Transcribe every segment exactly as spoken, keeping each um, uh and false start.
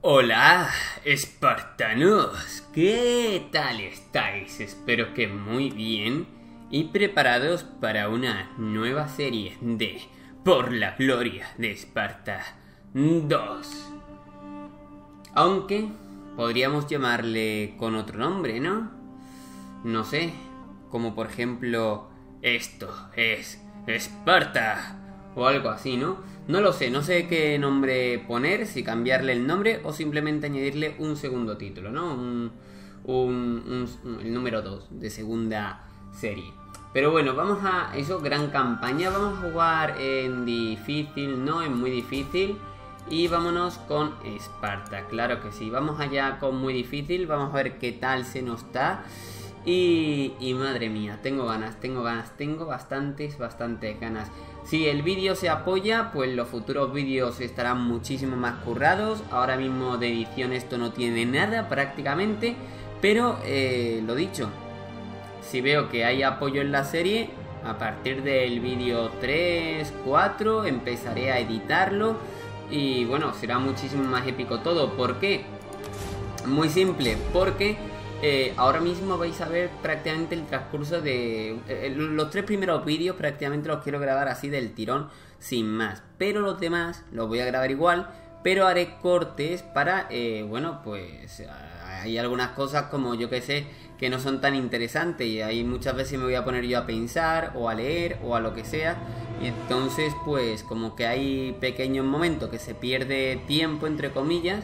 Hola, espartanos, ¿qué tal estáis? Espero que muy bien y preparados para una nueva serie de Por la Gloria de Esparta dos. Aunque podríamos llamarle con otro nombre, ¿no? No sé, como por ejemplo, esto es Esparta o algo así, ¿no? No lo sé, no sé qué nombre poner, si cambiarle el nombre o simplemente añadirle un segundo título, ¿no? Un, un, un, el número dos de segunda serie. Pero bueno, vamos a eso, gran campaña. Vamos a jugar en difícil, no en muy difícil. Y vámonos con Esparta, claro que sí. Vamos allá con muy difícil, vamos a ver qué tal se nos da. Y, y madre mía, tengo ganas, tengo ganas, tengo bastantes, bastantes ganas. Si el vídeo se apoya, pues los futuros vídeos estarán muchísimo más currados. Ahora mismo de edición esto no tiene nada prácticamente. Pero, eh, lo dicho, si veo que hay apoyo en la serie, a partir del vídeo tres, cuatro empezaré a editarlo. Y bueno, será muchísimo más épico todo. ¿Por qué? Muy simple, porque... Eh, ahora mismo vais a ver prácticamente el transcurso de... Eh, los tres primeros vídeos prácticamente los quiero grabar así del tirón, sin más. Pero los demás los voy a grabar igual, pero haré cortes para... Eh, bueno, pues hay algunas cosas como yo que sé, que no son tan interesantes. Y ahí muchas veces me voy a poner yo a pensar, o a leer, o a lo que sea. Y entonces pues como que hay pequeños momentos que se pierde tiempo, entre comillas,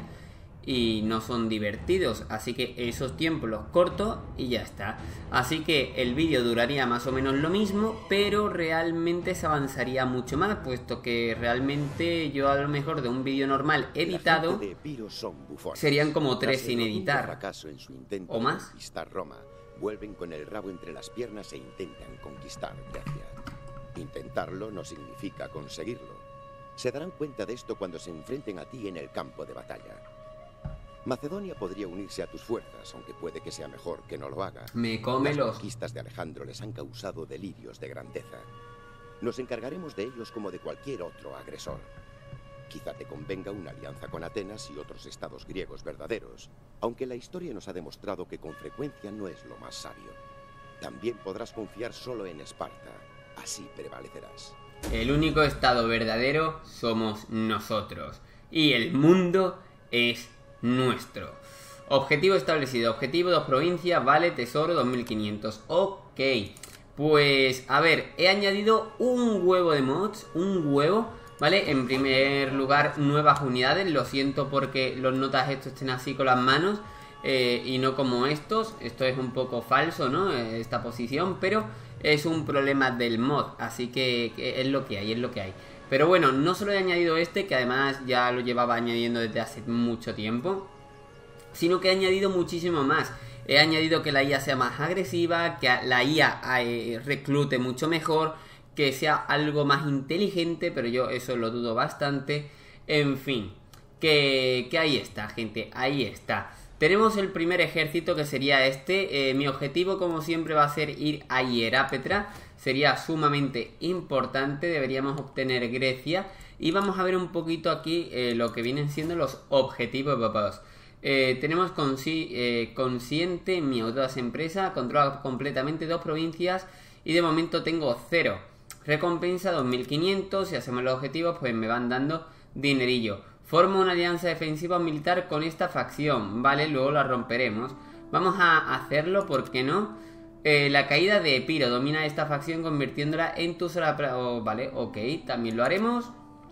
y no son divertidos, así que esos tiempos los corto y ya está. Así que el vídeo duraría más o menos lo mismo, pero realmente se avanzaría mucho más, puesto que realmente yo a lo mejor de un vídeo normal editado serían como tres sin editar o más. Conquistar Roma, vuelven con el rabo entre las piernas e intentan conquistar Grecia. Intentarlo no significa conseguirlo. Se darán cuenta de esto cuando se enfrenten a ti en el campo de batalla. Macedonia podría unirse a tus fuerzas, aunque puede que sea mejor que no lo haga. Me come Las los... conquistas de Alejandro les han causado delirios de grandeza. Nos encargaremos de ellos como de cualquier otro agresor. Quizá te convenga una alianza con Atenas y otros estados griegos verdaderos, aunque la historia nos ha demostrado que con frecuencia no es lo más sabio. También podrás confiar solo en Esparta, así prevalecerás. El único estado verdadero somos nosotros, y el mundo es nuestro. Objetivo establecido, objetivo dos provincias, vale, tesoro dos mil quinientos. Ok, pues a ver, he añadido un huevo de mods, un huevo, vale. En primer lugar, nuevas unidades. Lo siento porque los notas estos estén así con las manos, eh, y no como estos. Esto es un poco falso, ¿no? Esta posición, pero es un problema del mod, así que, que es lo que hay, es lo que hay. Pero bueno, no solo he añadido este, que además ya lo llevaba añadiendo desde hace mucho tiempo, sino que he añadido muchísimo más. He añadido que la I A sea más agresiva, que la I A eh, reclute mucho mejor, que sea algo más inteligente, pero yo eso lo dudo bastante. En fin, que, que ahí está, gente, ahí está. Tenemos el primer ejército, que sería este. Eh, mi objetivo, como siempre, va a ser ir a Hierápetra. Sería sumamente importante. Deberíamos obtener Grecia. Y vamos a ver un poquito aquí eh, lo que vienen siendo los objetivos, papás. Eh, tenemos consi eh, consciente mi audaz empresa. Controla completamente dos provincias. Y de momento tengo cero. Recompensa dos mil quinientos. Si hacemos los objetivos, pues me van dando dinerillo. Formo una alianza defensiva militar con esta facción. Vale, luego la romperemos. Vamos a hacerlo, ¿por qué no? Eh, la caída de Epiro domina esta facción convirtiéndola en tu sola... Oh, vale, ok, también lo haremos.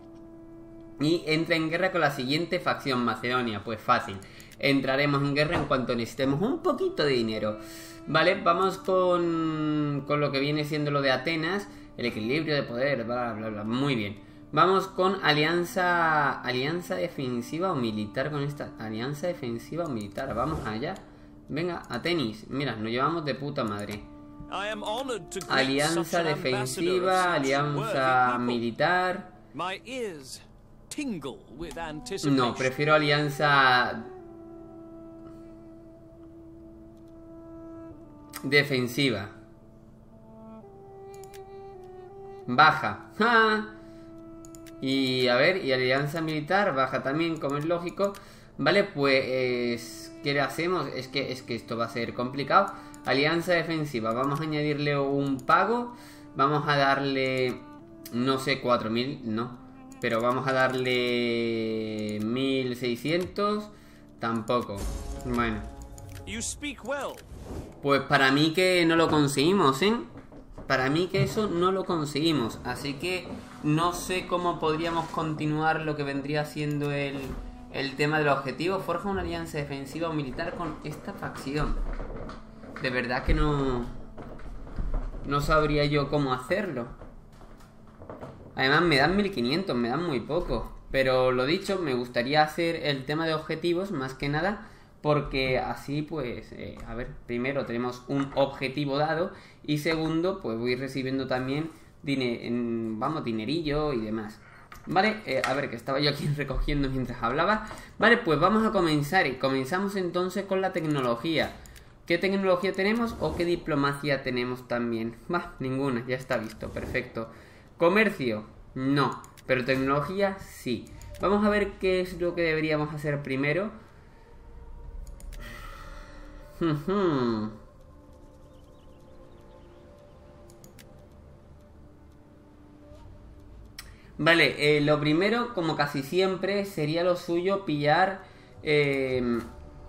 Y entra en guerra con la siguiente facción, Macedonia. Pues fácil, entraremos en guerra en cuanto necesitemos un poquito de dinero. Vale, vamos con, con lo que viene siendo lo de Atenas. El equilibrio de poder, bla, bla, bla, muy bien. Vamos con alianza alianza defensiva o militar con esta. Alianza defensiva o militar, vamos allá. Venga, Atenis, mira, nos llevamos de puta madre. Alianza defensiva, alianza militar. No, prefiero alianza defensiva. Baja. ¡Ja! Y a ver, y alianza militar baja también, como es lógico. Vale, pues ¿qué le hacemos? Es que, es que esto va a ser complicado. Alianza defensiva, vamos a añadirle un pago. Vamos a darle, no sé, cuatro mil, no, pero vamos a darle mil seiscientos. Tampoco. Bueno, pues para mí que no lo conseguimos, ¿eh? Para mí que eso no lo conseguimos. Así que no sé cómo podríamos continuar lo que vendría siendo el, el tema del objetivo. Forja una alianza defensiva o militar con esta facción. De verdad que no... No sabría yo cómo hacerlo. Además me dan mil quinientos, me dan muy poco. Pero lo dicho, me gustaría hacer el tema de objetivos más que nada, porque así pues, eh, a ver, primero tenemos un objetivo dado y segundo pues voy recibiendo también dine en, vamos, dinerillo y demás. Vale, eh, a ver, que estaba yo aquí recogiendo mientras hablaba. Vale, pues vamos a comenzar y comenzamos entonces con la tecnología. ¿Qué tecnología tenemos o qué diplomacia tenemos también? Bah, ninguna, ya está visto, perfecto. Comercio, no, pero tecnología sí. Vamos a ver qué es lo que deberíamos hacer primero. Vale, eh, lo primero, como casi siempre, sería lo suyo pillar... Eh,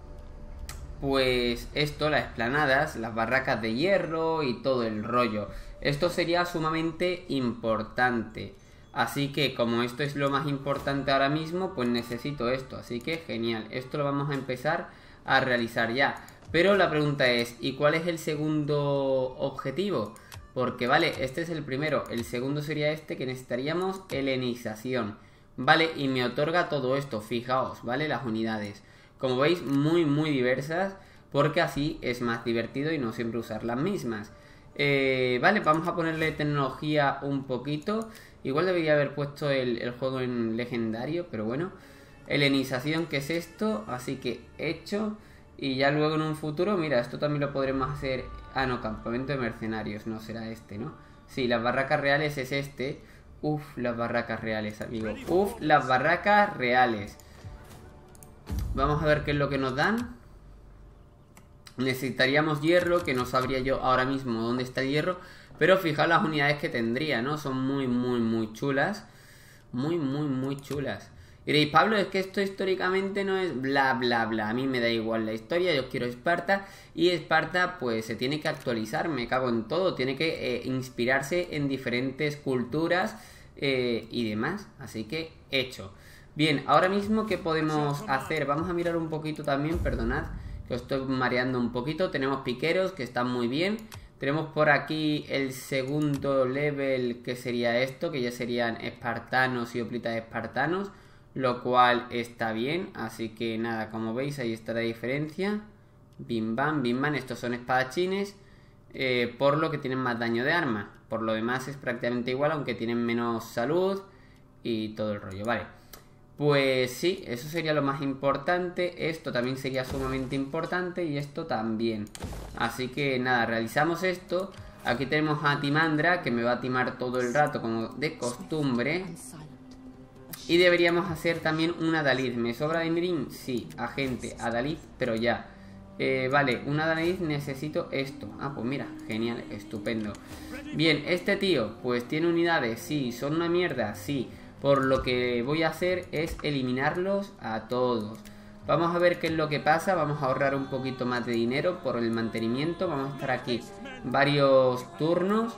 pues esto, las explanadas, las barracas de hierro y todo el rollo. Esto sería sumamente importante. Así que como esto es lo más importante ahora mismo, pues necesito esto. Así que genial, esto lo vamos a empezar a realizar ya. Pero la pregunta es, ¿y cuál es el segundo objetivo? Porque vale, este es el primero. El segundo sería este, que necesitaríamos helenización. Vale, y me otorga todo esto, fijaos, ¿vale? Las unidades. Como veis, muy muy diversas, porque así es más divertido y no siempre usar las mismas. Eh, vale, vamos a ponerle tecnología un poquito. Igual debería haber puesto el, el juego en legendario, pero bueno. Helenización, que es esto, así que hecho. Y ya luego en un futuro, mira, esto también lo podremos hacer. Ah, no, campamento de mercenarios, no será este, ¿no? Sí, las barracas reales es este. Uf, las barracas reales, amigo. Uf, las barracas reales. Vamos a ver qué es lo que nos dan. Necesitaríamos hierro, que no sabría yo ahora mismo dónde está el hierro. Pero fijaos las unidades que tendría, ¿no? Son muy, muy, muy chulas. Muy, muy, muy chulas. Diréis, Pablo, es que esto históricamente no es bla, bla, bla. A mí me da igual la historia, yo quiero Esparta. Y Esparta, pues, se tiene que actualizar, me cago en todo. Tiene que eh, inspirarse en diferentes culturas eh, y demás. Así que, hecho. Bien, ahora mismo, ¿qué podemos hacer? Vamos a mirar un poquito también, perdonad, que os estoy mareando un poquito. Tenemos piqueros, que están muy bien. Tenemos por aquí el segundo level, que sería esto, que ya serían espartanos y hoplitas espartanos, lo cual está bien. Así que nada, como veis, ahí está la diferencia. Bim bam, bim bam, estos son espadachines, eh, por lo que tienen más daño de arma. Por lo demás es prácticamente igual, aunque tienen menos salud y todo el rollo, vale. Pues sí, eso sería lo más importante. Esto también sería sumamente importante y esto también. Así que nada, realizamos esto. Aquí tenemos a Timandra, que me va a timar todo el rato como de costumbre. Y deberíamos hacer también una Adalid. ¿Me sobra dinerín? Sí, agente, Adalid, pero ya. Eh, vale, una Adalid necesito esto. Ah, pues mira, genial, estupendo. Bien, este tío, pues tiene unidades, sí. ¿Son una mierda? Sí. Por lo que voy a hacer es eliminarlos a todos. Vamos a ver qué es lo que pasa. Vamos a ahorrar un poquito más de dinero por el mantenimiento. Vamos a estar aquí varios turnos.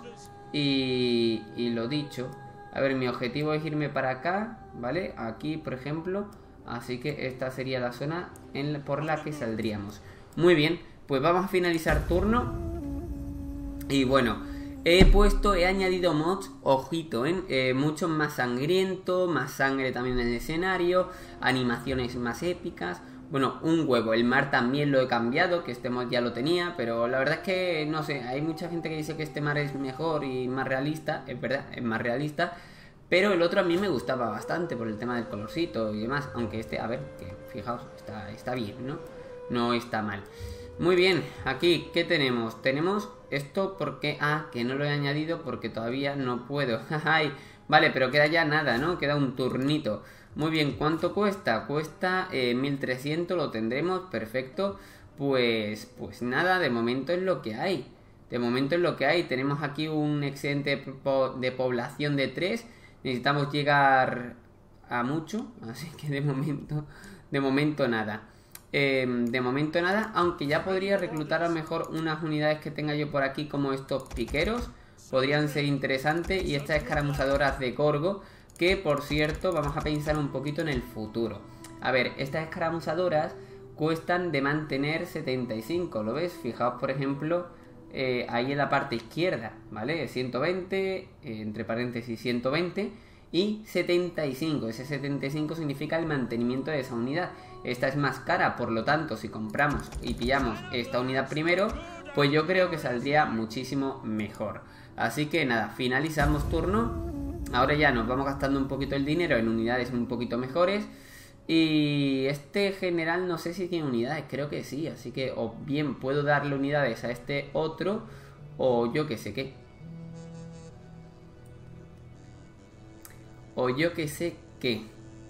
Y, y lo dicho. A ver, mi objetivo es irme para acá, ¿vale? Aquí, por ejemplo. Así que esta sería la zona en la, por la que saldríamos. Muy bien, pues vamos a finalizar turno. Y bueno, he puesto, he añadido mods, ojito, ¿eh? Eh, mucho más sangriento, más sangre también en el escenario, animaciones más épicas. Bueno, un huevo, el mar también lo he cambiado, que este mod ya lo tenía, pero la verdad es que, no sé, hay mucha gente que dice que este mar es mejor y más realista, es verdad, es más realista, pero el otro a mí me gustaba bastante por el tema del colorcito y demás, aunque este, a ver, que fijaos, está, está bien, ¿no? No está mal. Muy bien, aquí, ¿qué tenemos? Tenemos esto porque... Ah, que no lo he añadido porque todavía no puedo. Ay, Vale, pero queda ya nada, ¿no? Queda un turnito. Muy bien, ¿cuánto cuesta? Cuesta eh, mil trescientos, lo tendremos, perfecto. Pues, pues nada, de momento es lo que hay. De momento es lo que hay. Tenemos aquí un excedente de, po de población de tres. Necesitamos llegar a mucho, así que de momento, de momento nada. Eh, de momento nada, aunque ya podría reclutar a lo mejor unas unidades que tenga yo por aquí, como estos piqueros. Podrían ser interesantes. Y estas escaramuzadoras de Gorgo, que por cierto vamos a pensar un poquito en el futuro. A ver, estas escaramuzadoras cuestan de mantener setenta y cinco, ¿lo ves? Fijaos por ejemplo eh, ahí en la parte izquierda, ¿vale? ciento veinte, eh, entre paréntesis ciento veinte y setenta y cinco. Ese setenta y cinco significa el mantenimiento de esa unidad. Esta es más cara, por lo tanto si compramos y pillamos esta unidad primero, pues yo creo que saldría muchísimo mejor. Así que nada, finalizamos turno. Ahora ya nos vamos gastando un poquito el dinero en unidades un poquito mejores. Y este general no sé si tiene unidades, creo que sí. Así que o bien puedo darle unidades a este otro, o yo que sé qué. O yo que sé qué.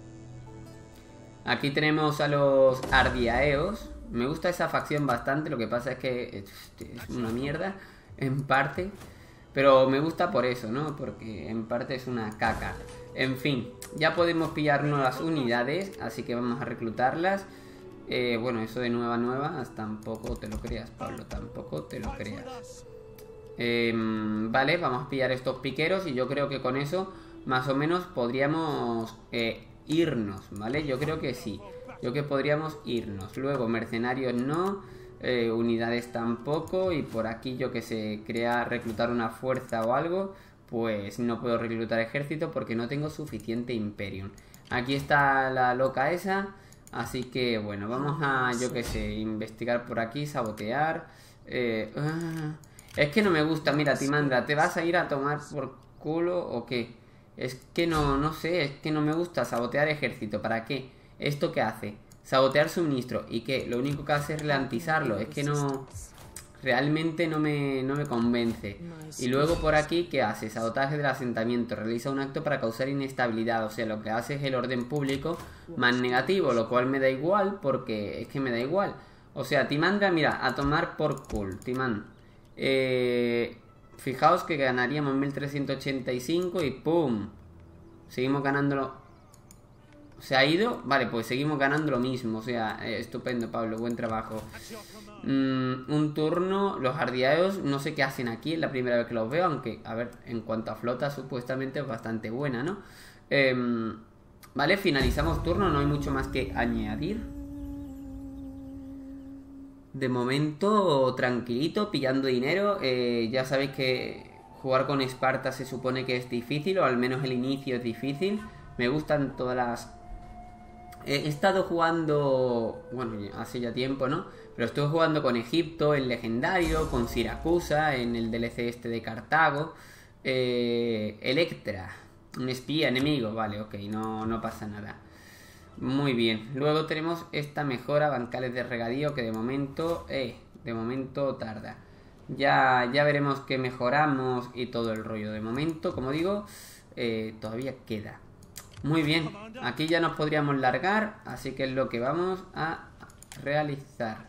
Aquí tenemos a los ardiaeos. Me gusta esa facción bastante, lo que pasa es que es una mierda en parte. Pero me gusta por eso, ¿no? Porque en parte es una caca. En fin, ya podemos pillarnos las unidades, así que vamos a reclutarlas. Eh, bueno, eso de nueva nueva, tampoco te lo creas, Pablo, tampoco te lo creas. Eh, vale, vamos a pillar estos piqueros y yo creo que con eso más o menos podríamos eh, irnos, ¿vale? Yo creo que sí, yo que podríamos irnos. Luego, mercenarios no, eh, unidades tampoco, y por aquí yo que sé, crea reclutar una fuerza o algo. Pues no puedo reclutar ejército porque no tengo suficiente Imperium. Aquí está la loca esa. Así que bueno, vamos a, yo que sé, investigar por aquí, sabotear. Eh, uh, es que no me gusta, mira, Timandra, ¿te vas a ir a tomar por culo o qué? Es que no, no sé, es que no me gusta sabotear ejército. ¿Para qué? ¿Esto qué hace? Sabotear suministro. ¿Y qué? Lo único que hace es ralentizarlo. Es que no... Realmente no me, no me convence. Y luego por aquí, ¿qué hace? Sabotaje del asentamiento. Realiza un acto para causar inestabilidad. O sea, lo que hace es el orden público más negativo. Lo cual me da igual, porque es que me da igual. O sea, Timandra, mira, a tomar por cool. Timán. Eh, fijaos que ganaríamos mil trescientos ochenta y cinco y ¡pum! Seguimos ganándolo. ¿Se ha ido? Vale, pues seguimos ganando lo mismo. O sea, eh, estupendo, Pablo, buen trabajo. Mm, un turno. Los ardiaeos, no sé qué hacen aquí, es la primera vez que los veo. Aunque, a ver, en cuanto a flota, supuestamente es bastante buena, ¿no? Eh, vale, finalizamos turno, no hay mucho más que añadir. De momento, tranquilito, pillando dinero. eh, Ya sabéis que jugar con Esparta se supone que es difícil, o al menos el inicio es difícil. Me gustan todas las... He estado jugando, bueno, hace ya tiempo, ¿no? Pero estuve jugando con Egipto, en Legendario, con Siracusa, en el D L C este de Cartago. Eh, Electra, un espía enemigo, vale, ok, no, no pasa nada. Muy bien, luego tenemos esta mejora, bancales de regadío, que de momento, eh, de momento tarda. Ya, ya veremos qué mejoramos y todo el rollo. De momento, como digo, eh, todavía queda. Muy bien, aquí ya nos podríamos largar, así que es lo que vamos a realizar.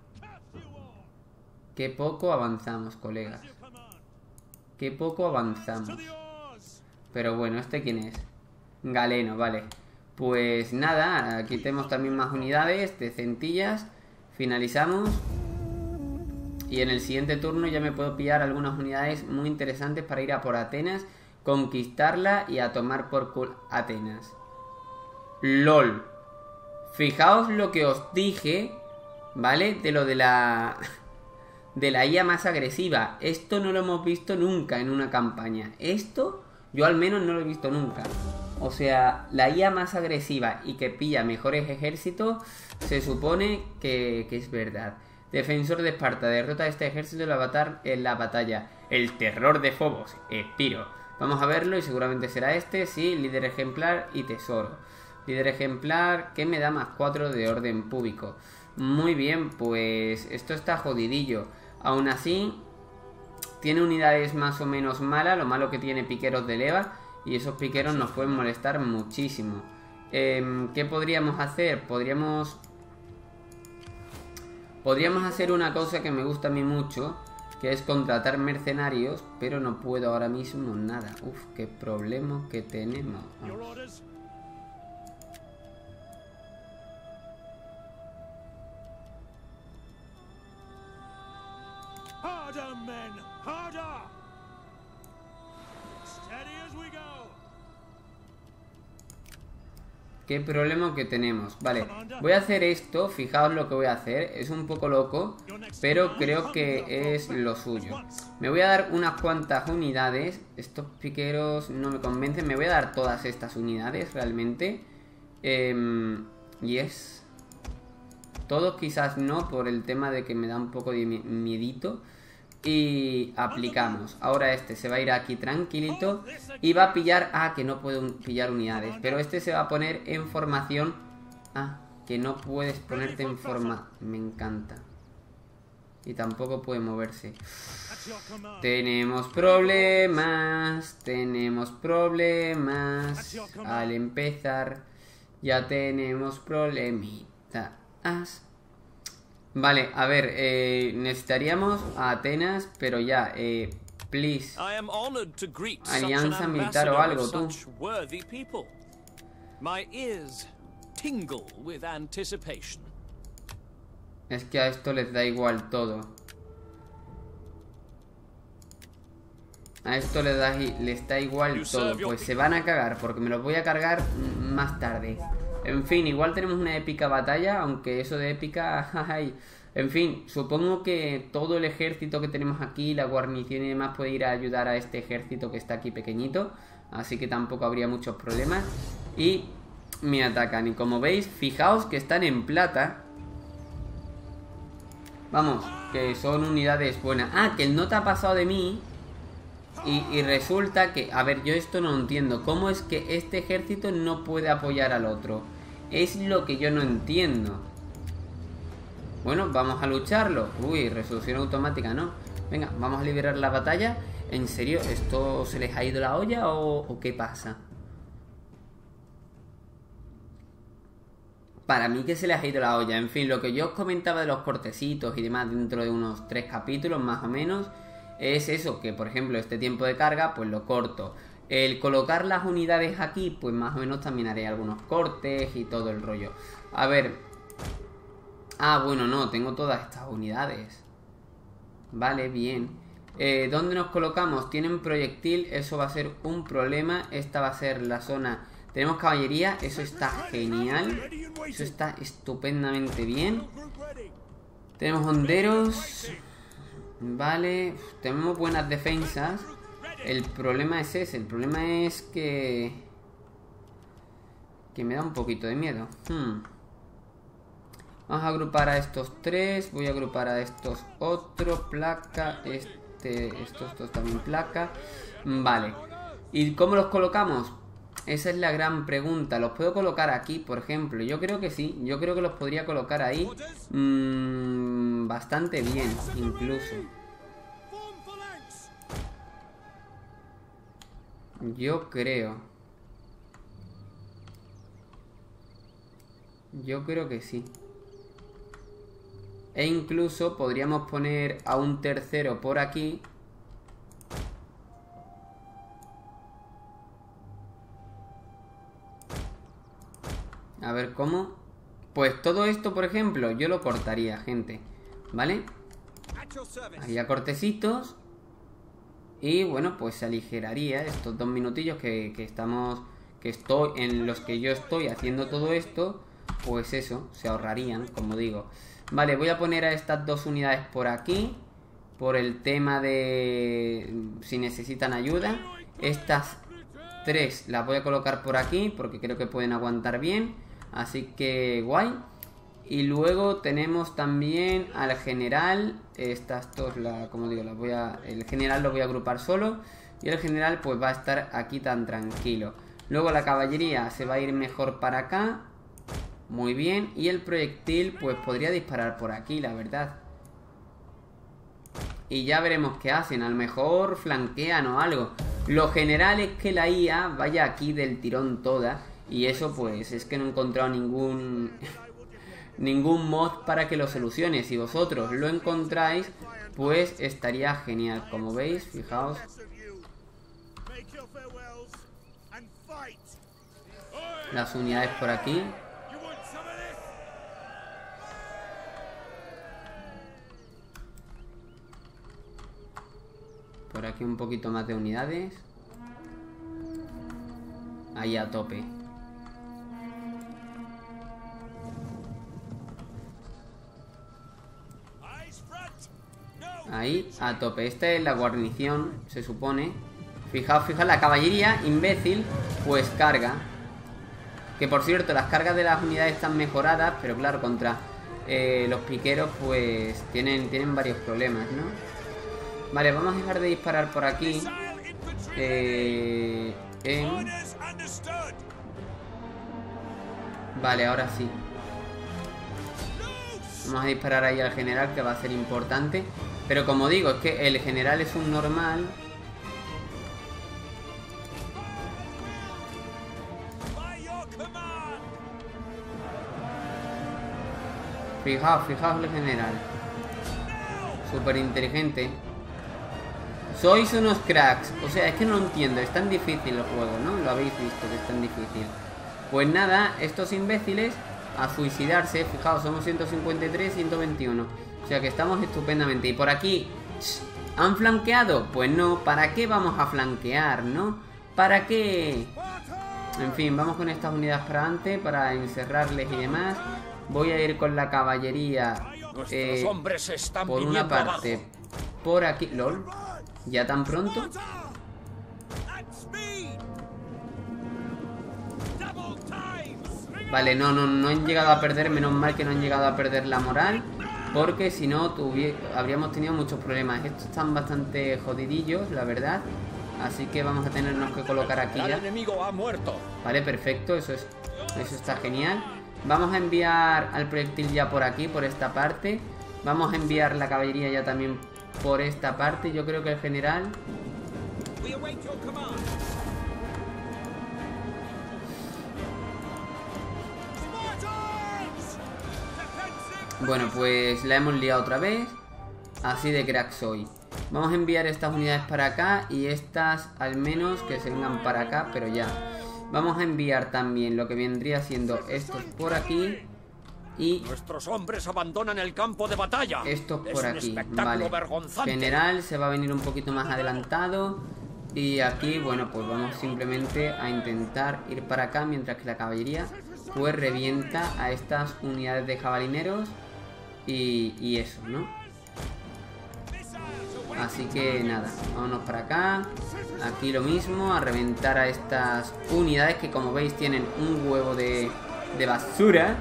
Qué poco avanzamos, colegas. Qué poco avanzamos. Pero bueno, ¿este quién es? Galeno, vale. Pues nada, aquí tenemos también más unidades de centillas. Finalizamos. Y en el siguiente turno ya me puedo pillar algunas unidades muy interesantes para ir a por Atenas, conquistarla y a tomar por culo Atenas. LOL. Fijaos lo que os dije, ¿vale? De lo de la... de la I A más agresiva. Esto no lo hemos visto nunca en una campaña. Esto yo al menos no lo he visto nunca. O sea, la I A más agresiva y que pilla mejores ejércitos, se supone que, que es verdad. Defensor de Esparta, derrota a este ejército en la, batar en la batalla. El terror de Fobos, Epiro. Vamos a verlo y seguramente será este. Sí, líder ejemplar y tesoro. Líder ejemplar que me da más cuatro de orden público. Muy bien, pues esto está jodidillo. Aún así, tiene unidades más o menos malas. Lo malo que tiene piqueros de leva. y esos piqueros nos pueden molestar muchísimo. eh, ¿Qué podríamos hacer? Podríamos Podríamos hacer una cosa que me gusta a mí mucho, que es contratar mercenarios, pero no puedo ahora mismo nada. Uf, qué problema que tenemos. Vamos. Qué problema que tenemos. Vale, voy a hacer esto. Fijaos lo que voy a hacer. Es un poco loco, pero creo que es lo suyo. Me voy a dar unas cuantas unidades. Estos piqueros no me convencen. Me voy a dar todas estas unidades realmente. eh, Y es... Todos quizás no, por el tema de que me da un poco de miedito. Y aplicamos. Ahora este se va a ir aquí tranquilito y va a pillar... Ah, que no puedo pillar unidades. Pero este se va a poner en formación. Ah, que no puedes ponerte en forma. Me encanta. Y tampoco puede moverse. Tenemos problemas. Tenemos problemas. Al empezar ya tenemos problemitas. Vale, a ver, eh, necesitaríamos a Atenas, pero ya, eh, please. Alianza militar o algo, tú. Es que a esto les da igual todo. A esto les da, les da igual todo. Pues se van a cagar, porque me los voy a cargar más tarde. En fin, igual tenemos una épica batalla, aunque eso de épica... Ay. En fin, supongo que todo el ejército que tenemos aquí, la guarnición y demás, puede ir a ayudar a este ejército que está aquí pequeñito. Así que tampoco habría muchos problemas. Y me atacan. Y como veis, fijaos que están en plata. Vamos, que son unidades buenas. Ah, que el nota ha pasado de mí. Y, y resulta que... A ver, yo esto no lo entiendo. ¿Cómo es que este ejército no puede apoyar al otro? Es lo que yo no entiendo. Bueno, vamos a lucharlo. Uy, resolución automática, ¿no? Venga, vamos a liberar la batalla. ¿En serio? ¿Esto se les ha ido la olla o, o qué pasa? Para mí que se les ha ido la olla. En fin, lo que yo os comentaba de los cortecitos y demás dentro de unos tres capítulos más o menos, es eso, que por ejemplo este tiempo de carga pues lo corto. El colocar las unidades aquí, pues más o menos también haré algunos cortes y todo el rollo. A ver. Ah, bueno, no, tengo todas estas unidades. Vale, bien. eh, ¿Dónde nos colocamos? Tienen proyectil, eso va a ser un problema. Esta va a ser la zona. Tenemos caballería, eso está genial. Eso está estupendamente bien. Tenemos honderos. Vale, tenemos buenas defensas. El problema es ese, el problema es que... Que me da un poquito de miedo. Hmm. Vamos a agrupar a estos tres. Voy a agrupar a estos otro. Placa, este, estos dos también placa. Vale. ¿Y cómo los colocamos? Esa es la gran pregunta. ¿Los puedo colocar aquí, por ejemplo? Yo creo que sí. Yo creo que los podría colocar ahí. Mmm, bastante bien, incluso. Yo creo. Yo creo que sí. E incluso podríamos poner a un tercero por aquí. A ver cómo. Pues todo esto, por ejemplo, yo lo cortaría, gente. ¿Vale? Haría cortecitos. Y bueno, pues se aligeraría estos dos minutillos que, que estamos... Que estoy... En los que yo estoy haciendo todo esto. Pues eso, se ahorrarían, como digo. Vale, voy a poner a estas dos unidades por aquí. Por el tema de... Si necesitan ayuda. Estas tres las voy a colocar por aquí, porque creo que pueden aguantar bien. Así que guay. Y luego tenemos también al general. Estas dos, la, como digo, las voy a... El general lo voy a agrupar solo. Y el general pues va a estar aquí tan tranquilo. Luego la caballería se va a ir mejor para acá. Muy bien. Y el proyectil pues podría disparar por aquí, la verdad. Y ya veremos qué hacen. A lo mejor flanquean o algo. Lo general es que la I A vaya aquí del tirón toda. Y eso pues es que no he encontrado ningún ningún mod para que lo solucione. Si vosotros lo encontráis, pues estaría genial. Como veis, fijaos. Las unidades por aquí. Por aquí un poquito más de unidades. Ahí a tope. Ahí a tope. Esta es la guarnición, se supone. Fijaos, fijaos, la caballería, imbécil, pues carga. Que por cierto, las cargas de las unidades están mejoradas, pero claro, contra eh, los piqueros pues tienen, tienen varios problemas, ¿no? Vale, vamos a dejar de disparar por aquí. Eh, en... Vale, ahora sí. Vamos a disparar ahí al general, que va a ser importante. Pero como digo, es que el general es un normal. Fijaos, fijaos el general. Súper inteligente. Sois unos cracks. O sea, es que no lo entiendo. Es tan difícil el juego, ¿no? Lo habéis visto que es tan difícil. Pues nada, estos imbéciles a suicidarse. Fijaos, somos ciento cincuenta y tres, ciento veintiuno. O sea que estamos estupendamente. Y por aquí, ¿han flanqueado? Pues no, ¿para qué vamos a flanquear, no? ¿Para qué? En fin, vamos con estas unidades para adelante, para encerrarles y demás. Voy a ir con la caballería eh, hombres están por una parte abajo. Por aquí, lol. ¿Ya tan pronto? Vale, no, no, no han llegado a perder. Menos mal que no han llegado a perder la moral, porque si no habríamos tenido muchos problemas. Estos están bastante jodidillos, la verdad. Así que vamos a tenernos que colocar aquí ya. El enemigo ha muerto. Vale, perfecto, eso es, eso está genial. Vamos a enviar al proyectil ya por aquí, por esta parte. Vamos a enviar la caballería ya también por esta parte. Yo creo que el general... Bueno, pues la hemos liado otra vez. Así de crack soy. Vamos a enviar estas unidades para acá y estas al menos que se vengan para acá, pero ya. Vamos a enviar también lo que vendría siendo estos por aquí y... Nuestros hombres abandonan el campo de batalla. Estos por aquí, vale. General se va a venir un poquito más adelantado. Y aquí, bueno, pues vamos simplemente a intentar ir para acá mientras que la caballería pues revienta a estas unidades de jabalineros. Y, y eso, ¿no? Así que nada, vámonos para acá. Aquí lo mismo, a reventar a estas unidades que como veis tienen un huevo de, de basura.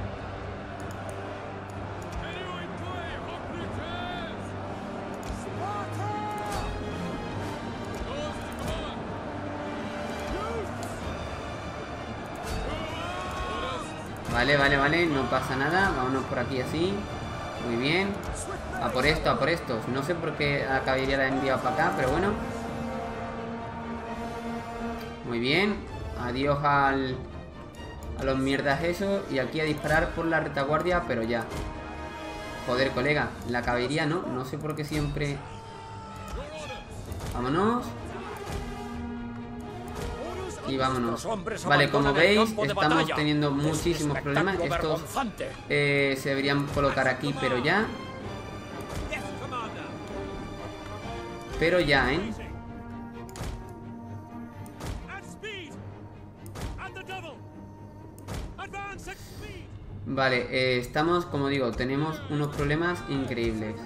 Vale, vale, vale, no pasa nada. Vámonos por aquí así. Muy bien. A por esto, a por estos. No sé por qué la caballería la he enviado para acá, pero bueno. Muy bien. Adiós al... a los mierdas eso. Y aquí a disparar por la retaguardia, pero ya. Joder, colega. La caballería no. No sé por qué siempre... Vámonos. Y vámonos. Vale, como veis, estamos teniendo muchísimos problemas. Estos eh, se deberían colocar aquí, pero ya. Pero ya, ¿eh? Vale, eh, estamos, como digo, tenemos unos problemas increíbles.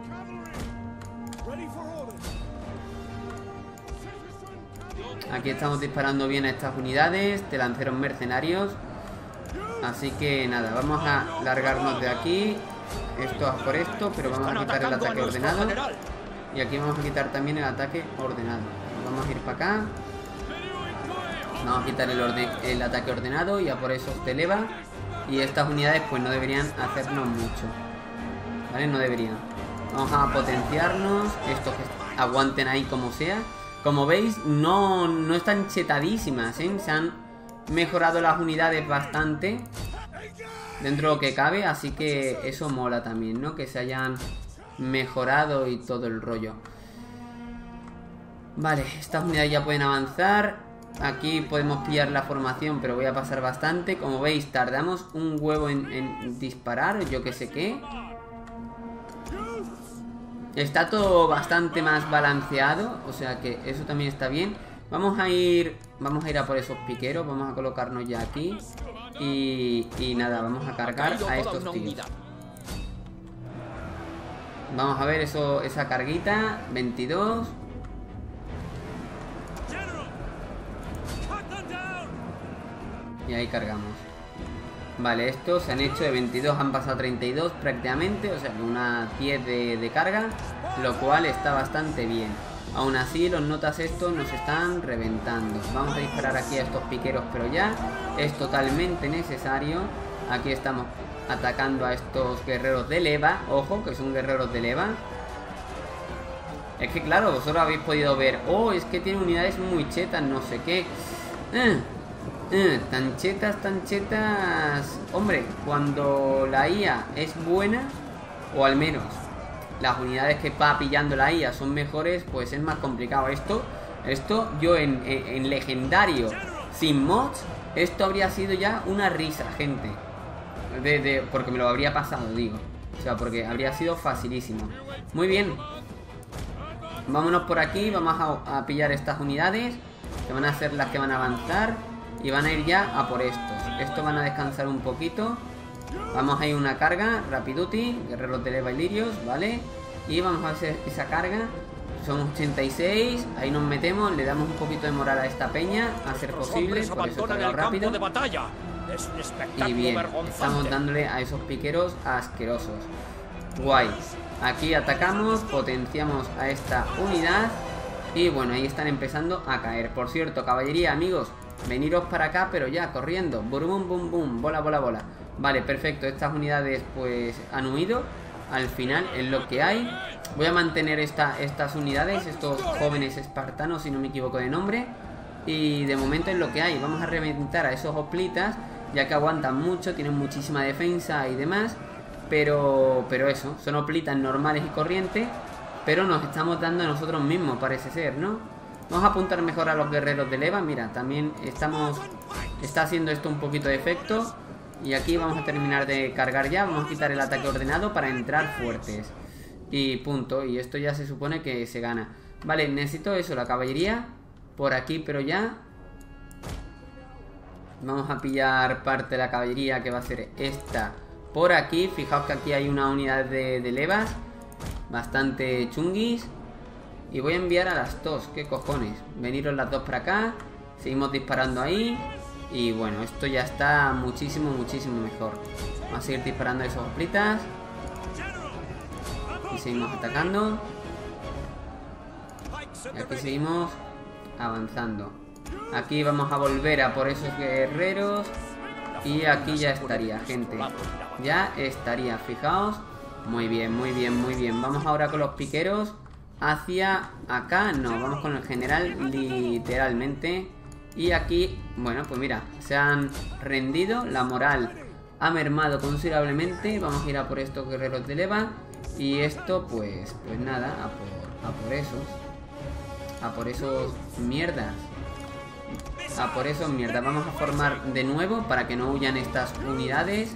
Aquí estamos disparando bien a estas unidades de lanceros mercenarios. Así que nada, vamos a largarnos de aquí. Esto es por esto, pero vamos a quitar el ataque ordenado. Y aquí vamos a quitar también el ataque ordenado. Vamos a ir para acá. Vamos a quitar el, orden, el ataque ordenado y a por eso te eleva. Y estas unidades pues no deberían hacernos mucho. ¿Vale? No deberían. Vamos a potenciarnos. Estos que aguanten ahí como sea. Como veis, no, no están chetadísimas, ¿eh? Se han mejorado las unidades bastante dentro de lo que cabe, así que eso mola también, ¿no? Que se hayan mejorado y todo el rollo. Vale, estas unidades ya pueden avanzar. Aquí podemos pillar la formación, pero voy a pasar bastante. Como veis, tardamos un huevo en, en disparar, yo que sé qué. Está todo bastante más balanceado, o sea que eso también está bien. Vamos a ir vamos a ir a por esos piqueros, vamos a colocarnos ya aquí. Y, y nada, vamos a cargar a estos tíos. Vamos a ver eso, esa carguita, veintidós. Y ahí cargamos. Vale, estos se han hecho de veintidós, han pasado a treinta y dos prácticamente, o sea que una diez de, de carga, lo cual está bastante bien. Aún así, los notas estos nos están reventando. Vamos a disparar aquí a estos piqueros, pero ya es totalmente necesario. Aquí estamos atacando a estos guerreros de leva. Ojo, que son guerreros de leva. Es que claro, vosotros habéis podido ver. Oh, es que tiene unidades muy chetas, no sé qué. Eh, eh, tan chetas, tan chetas. Hombre, cuando la I A es buena, o al menos las unidades que va pillando la I A son mejores, pues es más complicado. Esto, esto yo en, en, en legendario, sin mods, esto habría sido ya una risa, gente. De, de, porque me lo habría pasado, digo. O sea, porque habría sido facilísimo. Muy bien. Vámonos por aquí, vamos a, a pillar estas unidades, que van a ser las que van a avanzar. Y van a ir ya a por estos. Estos van a descansar un poquito. Vamos a ir una carga, Rapiduti, guerreros de leva y lirios, ¿vale? Y vamos a hacer esa carga. Son ochenta y seis, ahí nos metemos, le damos un poquito de moral a esta peña, a ser posible, por eso he cargado rápido. Y bien, estamos dándole a esos piqueros asquerosos. Guay. Aquí atacamos, potenciamos a esta unidad. Y bueno, ahí están empezando a caer. Por cierto, caballería, amigos, veniros para acá, pero ya, corriendo. Bum, bum, bum, bola, bola, bola. Vale, perfecto, estas unidades pues han huido. Al final es lo que hay. Voy a mantener esta, estas unidades, estos jóvenes espartanos, si no me equivoco de nombre. Y de momento es lo que hay. Vamos a reventar a esos hoplitas, ya que aguantan mucho, tienen muchísima defensa y demás. Pero, pero eso, son hoplitas normales y corrientes, pero nos estamos dando a nosotros mismos, parece ser, ¿no? Vamos a apuntar mejor a los guerreros de leva. Mira, también estamos... Está haciendo esto un poquito de efecto. Y aquí vamos a terminar de cargar ya. Vamos a quitar el ataque ordenado para entrar fuertes. Y punto. Y esto ya se supone que se gana. Vale, necesito eso, la caballería por aquí, pero ya. Vamos a pillar parte de la caballería, que va a ser esta por aquí. Fijaos que aquí hay una unidad de, de levas bastante chunguis. Y voy a enviar a las dos. ¿Qué cojones? Veniros las dos para acá. Seguimos disparando ahí. Y bueno, esto ya está muchísimo, muchísimo mejor. Vamos a seguir disparando a esos hoplitas. Y seguimos atacando. Y aquí seguimos avanzando. Aquí vamos a volver a por esos guerreros. Y aquí ya estaría, gente. Ya estaría, fijaos. Muy bien, muy bien, muy bien. Vamos ahora con los piqueros. Hacia acá, no, vamos con el general literalmente. Y aquí, bueno, pues mira, se han rendido. La moral ha mermado considerablemente. Vamos a ir a por estos guerreros de leva. Y esto, pues, pues nada, a por, a por esos. A por esos mierdas. A por esos mierdas. Vamos a formar de nuevo para que no huyan estas unidades.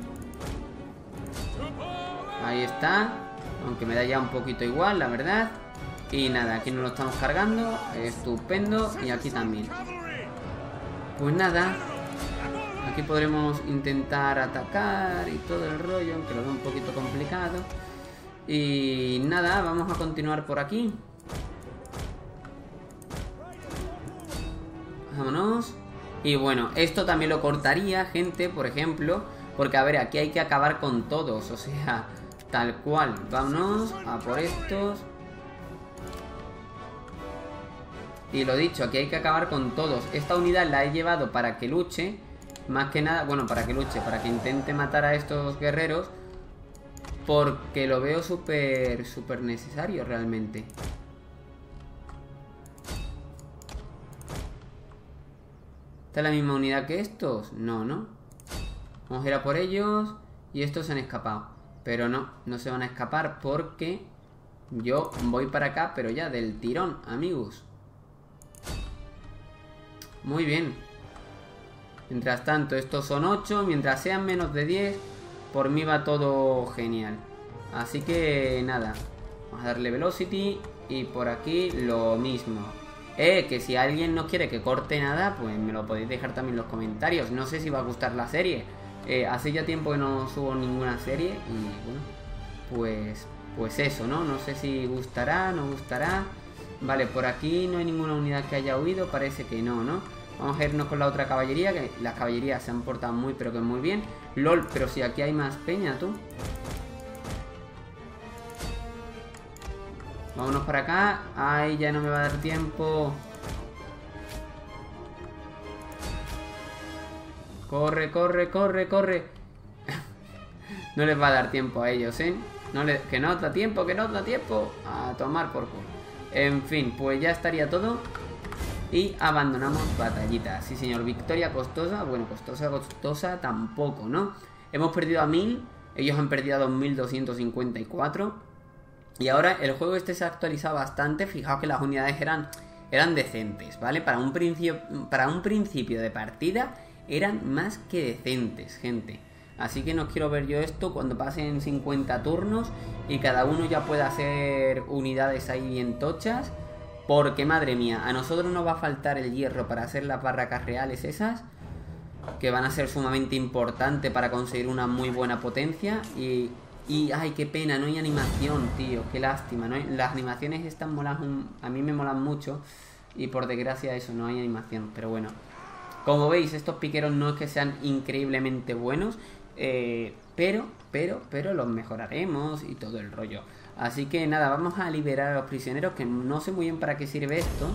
Ahí está. Aunque me da ya un poquito igual, la verdad. Y nada, aquí nos lo estamos cargando. Estupendo. Y aquí también. Pues nada. Aquí podremos intentar atacar y todo el rollo, aunque lo veo un poquito complicado. Y nada, vamos a continuar por aquí. Vámonos. Y bueno, esto también lo cortaría, gente, por ejemplo. Porque a ver, aquí hay que acabar con todos. O sea, tal cual. Vámonos a por estos. Y lo dicho, aquí hay que acabar con todos. Esta unidad la he llevado para que luche. Más que nada, bueno, para que luche, para que intente matar a estos guerreros. Porque lo veo súper, súper necesario realmente. ¿Esta es la misma unidad que estos? No, ¿no? Vamos a ir a por ellos. Y estos se han escapado. Pero no, no se van a escapar porque yo voy para acá, pero ya del tirón, amigos. Muy bien. Mientras tanto, estos son ocho. Mientras sean menos de diez, por mí va todo genial. Así que nada. Vamos a darle velocity. Y por aquí lo mismo. Eh, que si alguien no quiere que corte nada, pues me lo podéis dejar también en los comentarios. No sé si va a gustar la serie. Eh, hace ya tiempo que no subo ninguna serie. Y bueno, pues, pues eso, ¿no? No sé si gustará, no gustará. Vale, por aquí no hay ninguna unidad que haya huido. Parece que no, ¿no? Vamos a irnos con la otra caballería. Que las caballerías se han portado muy, pero que muy bien. LOL, pero si aquí hay más peña, tú. Vámonos para acá. Ay, ya no me va a dar tiempo. Corre, corre, corre, corre. No les va a dar tiempo a ellos, ¿eh? No les... Que no da tiempo, que no da tiempo. A tomar por culo. En fin, pues ya estaría todo. Y abandonamos batallita. Sí, señor. Victoria costosa. Bueno, costosa, costosa tampoco, ¿no? Hemos perdido a mil. Ellos han perdido a dos mil doscientos cincuenta y cuatro. Y ahora el juego este se ha actualizado bastante. Fijaos que las unidades eran, eran decentes, ¿vale? Para un, principio, para un principio de partida eran más que decentes, gente. Así que no quiero ver yo esto cuando pasen cincuenta turnos y cada uno ya pueda hacer unidades ahí bien tochas. Porque, madre mía, a nosotros nos va a faltar el hierro para hacer las barracas reales esas, que van a ser sumamente importantes para conseguir una muy buena potencia. Y... Y, ay, qué pena, no hay animación, tío. Qué lástima, ¿no? Hay... Las animaciones están molan, un... a mí me molan mucho. Y por desgracia eso, no hay animación. Pero bueno, como veis, estos piqueros no es que sean increíblemente buenos. Eh, pero, pero, pero los mejoraremos y todo el rollo. Así que nada, vamos a liberar a los prisioneros. Que no sé muy bien para qué sirve esto.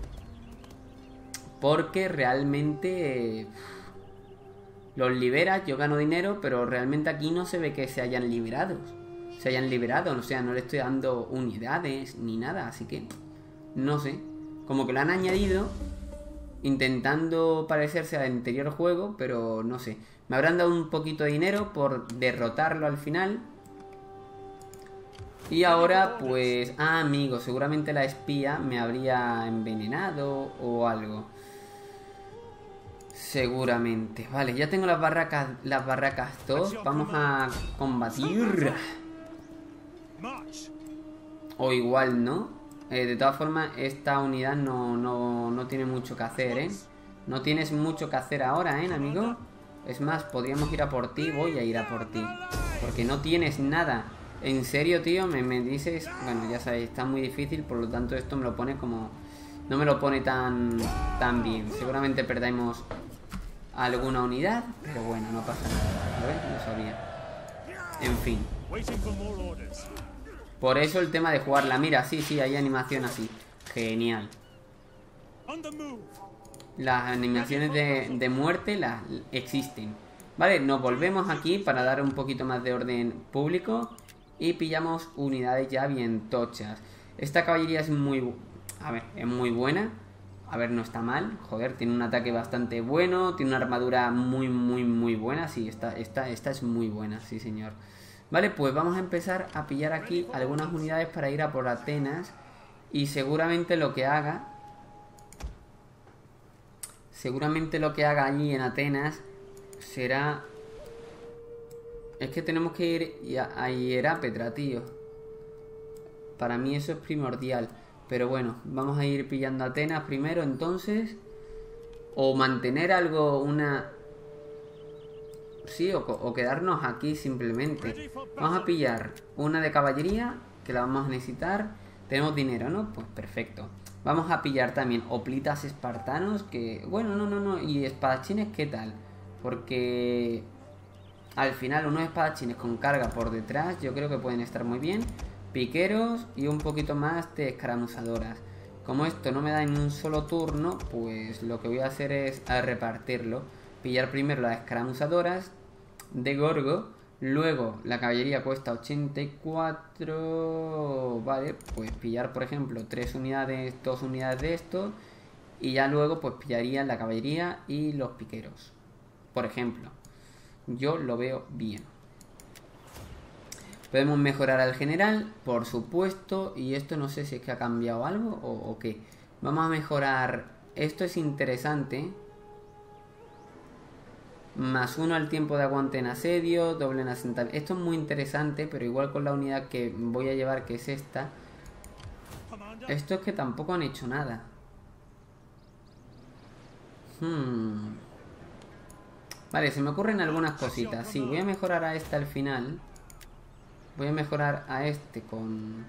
Porque realmente... Eh... Los liberas, yo gano dinero, pero realmente aquí no se ve que se hayan liberado. Se hayan liberado, o sea, no le estoy dando unidades ni nada, así que no sé. Como que lo han añadido intentando parecerse al anterior juego, pero no sé. Me habrán dado un poquito de dinero por derrotarlo al final. Y ahora pues... Ah, amigo, seguramente la espía me habría envenenado o algo. Seguramente. Vale, ya tengo las barracas las barracas dos. Vamos a combatir. O igual no. Eh, de todas formas, esta unidad no, no, no tiene mucho que hacer, ¿eh? No tienes mucho que hacer ahora, ¿eh, amigo? Es más, podríamos ir a por ti. Voy a ir a por ti. Porque no tienes nada. En serio, tío, me, me dices... Bueno, ya sabéis, está muy difícil. Por lo tanto, esto me lo pone como... No me lo pone tan, tan bien. Seguramente perdamos alguna unidad, pero bueno, no pasa nada. ¿Lo ves? No sabía. En fin. Por eso el tema de jugarla. Mira, sí, sí, hay animación así. Genial. Las animaciones de, de muerte las existen. Vale, nos volvemos aquí para dar un poquito más de orden público. Y pillamos unidades ya bien tochas. Esta caballería es muy... A ver, es muy buena. A ver, no está mal. Joder, tiene un ataque bastante bueno. Tiene una armadura muy, muy, muy buena. Sí, esta, esta, esta es muy buena, sí señor. Vale, pues vamos a empezar a pillar aquí algunas unidades para ir a por Atenas. Y seguramente lo que haga... Seguramente lo que haga allí en Atenas será... Es que tenemos que ir a, a Hierápetra, tío. Para mí eso es primordial. Pero bueno, vamos a ir pillando Atenas primero, entonces. O mantener algo, una... Sí, o, o quedarnos aquí simplemente. Vamos a pillar una de caballería, que la vamos a necesitar. Tenemos dinero, ¿no? Pues perfecto. Vamos a pillar también hoplitas espartanos, que... Bueno, no, no, no. Y espadachines, ¿qué tal? Porque... Al final unos espadachines con carga por detrás yo creo que pueden estar muy bien. Piqueros y un poquito más de escaramuzadoras. Como esto no me da en un solo turno, pues lo que voy a hacer es a repartirlo. Pillar primero las escaramuzadoras de Gorgo. Luego la caballería cuesta ochenta y cuatro. Vale, pues pillar por ejemplo tres unidades, dos unidades de esto. Y ya luego pues pillaría la caballería y los piqueros, por ejemplo. Yo lo veo bien. Podemos mejorar al general, por supuesto. Y esto no sé si es que ha cambiado algo o, o qué. Vamos a mejorar. Esto es interesante. Más uno al tiempo de aguante en asedio, doble en asentamiento. Esto es muy interesante, pero igual con la unidad que voy a llevar, que es esta. Esto es que tampoco han hecho nada. Hmm. Vale, se me ocurren algunas cositas. Sí, voy a mejorar a esta al final. Voy a mejorar a este con...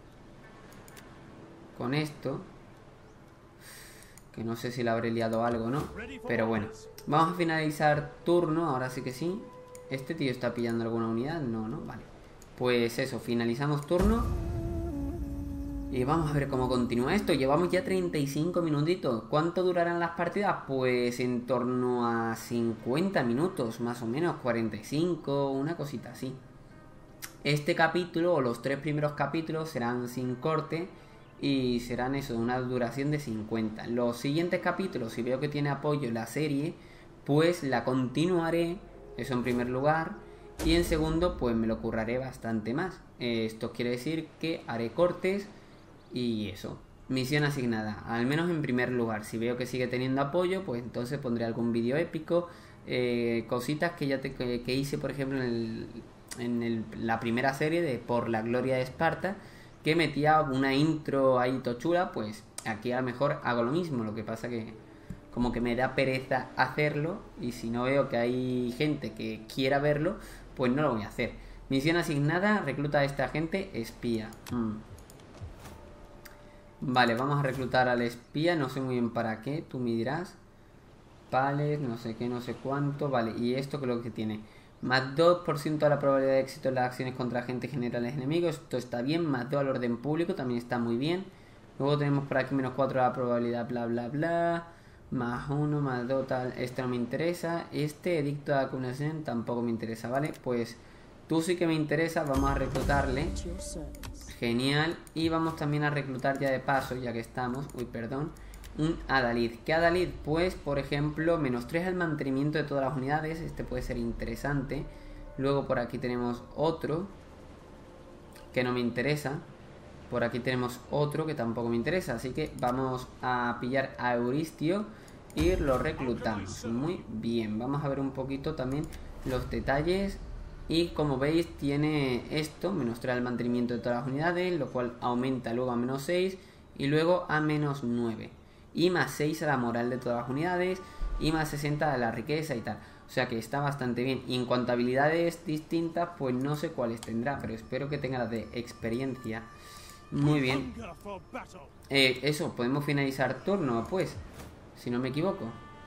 Con esto. Que no sé si le habré liado algo, ¿no? Pero bueno. Vamos a finalizar turno, ahora sí que sí. ¿Este tío está pillando alguna unidad? No, no, vale. Pues eso, finalizamos turno. Y vamos a ver cómo continúa esto. Llevamos ya treinta y cinco minutitos. ¿Cuánto durarán las partidas? Pues en torno a cincuenta minutos, más o menos, cuarenta y cinco, una cosita así. Este capítulo, o los tres primeros capítulos, serán sin corte. Y serán eso, de una duración de cincuenta. Los siguientes capítulos, si veo que tiene apoyo la serie, pues la continuaré. Eso en primer lugar. Y en segundo, pues me lo curraré bastante más. Esto quiere decir que haré cortes. Y eso, misión asignada, al menos en primer lugar. Si veo que sigue teniendo apoyo, pues entonces pondré algún vídeo épico. eh, Cositas que ya te, que, que hice, por ejemplo, en, el, en el, la primera serie de Por la Gloria de Esparta, que metía una intro ahí tochula. Pues aquí a lo mejor hago lo mismo. Lo que pasa que como que me da pereza hacerlo. Y si no veo que hay gente que quiera verlo, pues no lo voy a hacer. Misión asignada, recluta a esta gente espía. mm. Vale, vamos a reclutar al espía. No sé muy bien para qué, tú me dirás. Pales, no sé qué, no sé cuánto. Vale, y esto creo que tiene más dos por ciento a la probabilidad de éxito en las acciones contra agentes generales enemigos. Esto está bien. Más dos al orden público, también está muy bien. Luego tenemos por aquí menos cuatro a la probabilidad, bla bla bla. Más uno, más dos, tal. Este no me interesa. Este edicto de acunación tampoco me interesa, ¿vale? Pues tú sí que me interesa, vamos a reclutarle. Genial. Y vamos también a reclutar ya de paso, ya que estamos, uy, perdón, un Adalid. ¿Qué Adalid? Pues, por ejemplo, menos tres al mantenimiento de todas las unidades. Este puede ser interesante. Luego por aquí tenemos otro que no me interesa. Por aquí tenemos otro que tampoco me interesa. Así que vamos a pillar a Euristio y lo reclutamos. Muy bien. Vamos a ver un poquito también los detalles. Y como veis tiene esto, menos tres al mantenimiento de todas las unidades, lo cual aumenta luego a menos seis y luego a menos nueve. Y más seis a la moral de todas las unidades y más sesenta a la riqueza y tal. O sea que está bastante bien. Y en cuanto a habilidades distintas, pues no sé cuáles tendrá, pero espero que tenga las de experiencia. Muy bien. Eh, eso, podemos finalizar turno, pues, si no me equivoco.